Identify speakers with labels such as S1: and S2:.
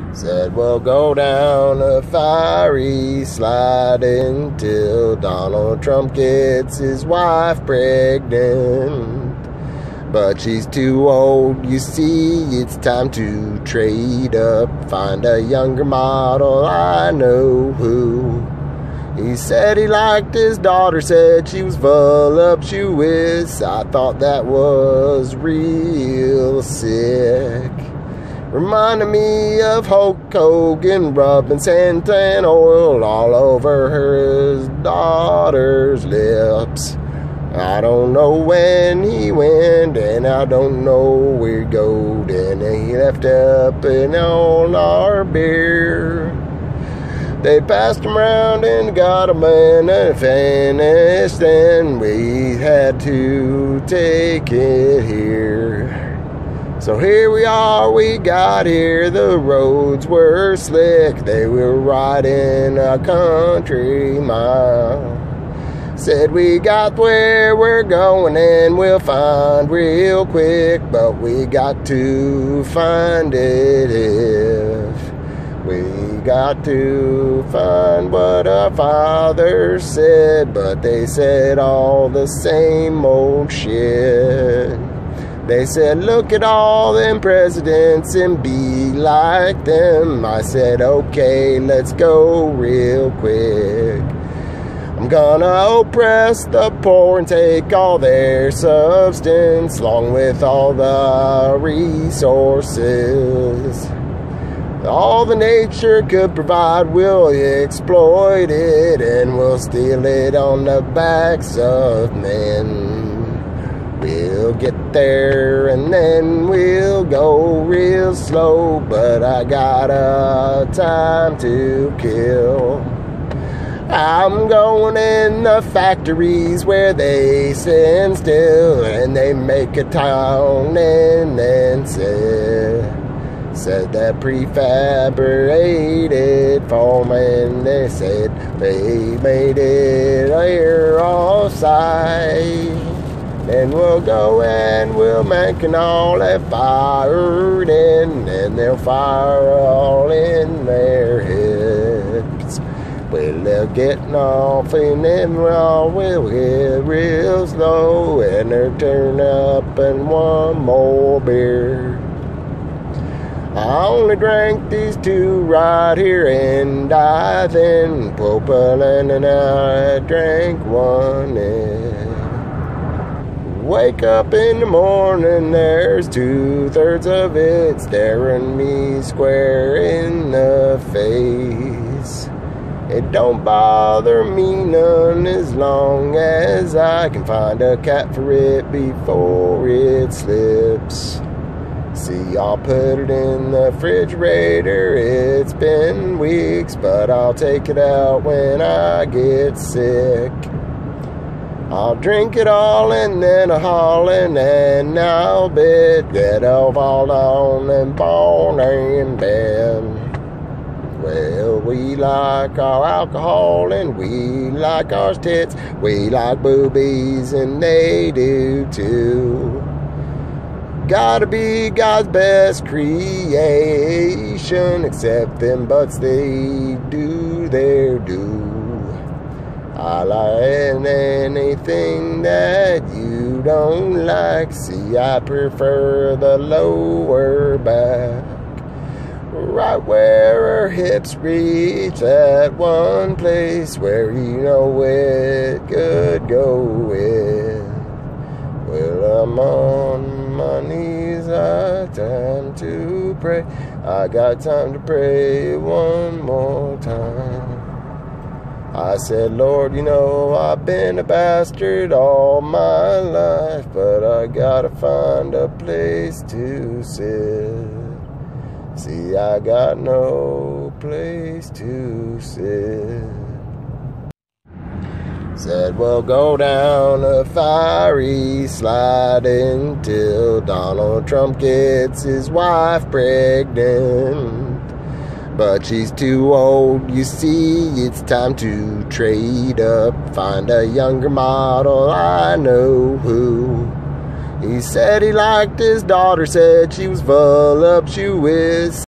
S1: Said we'll go down a fiery slide until Donald Trump gets his wife pregnant. But she's too old, you see, it's time to trade up. Find a younger model, I know who. He said he liked his daughter, said she was voluptuous. I thought that was real sick. Reminded me of Hulk Hogan rubbing suntan oil all over his daughter's lips. I don't know when he went, and I don't know where he go. Then he left up in all our beer. They passed him around and got him in and finished. Then we had to take it here. So here we are, we got here. The roads were slick, they were riding a country mile. Said we got where we're going and we'll find real quick, but we got to find it if we got to find what our fathers said. But they said all the same old shit. They said, look at all them presidents and be like them. I said, okay, let's go real quick. I'm gonna oppress the poor and take all their substance, along with all the resources. All the nature could provide, we'll exploit it, and we'll steal it on the backs of men. We'll get there and then we'll go real slow, but I got a time to kill. I'm going in the factories where they stand still and they make a town and then said that prefabricated form, and they said they made it here off site. Then we'll go and we'll make an all that fired in, and they'll fire all in their hips. Well, they're getting off and then we'll get real slow, and they're turning up and one more beer. I only drank these two right here, and I then Popel and I drank one in. Wake up in the morning, there's 2/3 of it staring me square in the face. It don't bother me none as long as I can find a cat for it before it slips. See, I'll put it in the refrigerator, it's been weeks, but I'll take it out when I get sick. I'll drink it all and then I'll haul in and I'll get all on and born in bed. Well, we like our alcohol and we like our tits. We like boobies and they do too. Gotta be God's best creation, except them butts, they do their due. I like anything that you don't like. See, I prefer the lower back, right where her hips reach, that one place where you know it could go with. Well, I'm on my knees, I time to pray. I got time to pray one more time. I said, Lord, you know, I've been a bastard all my life, but I gotta find a place to sit. See, I got no place to sit. Said we'll go down a fiery slide until Donald Trump gets his wife pregnant. But she's too old, you see, it's time to trade up. Find a younger model, I know who. He said he liked his daughter, said she was voluptuous.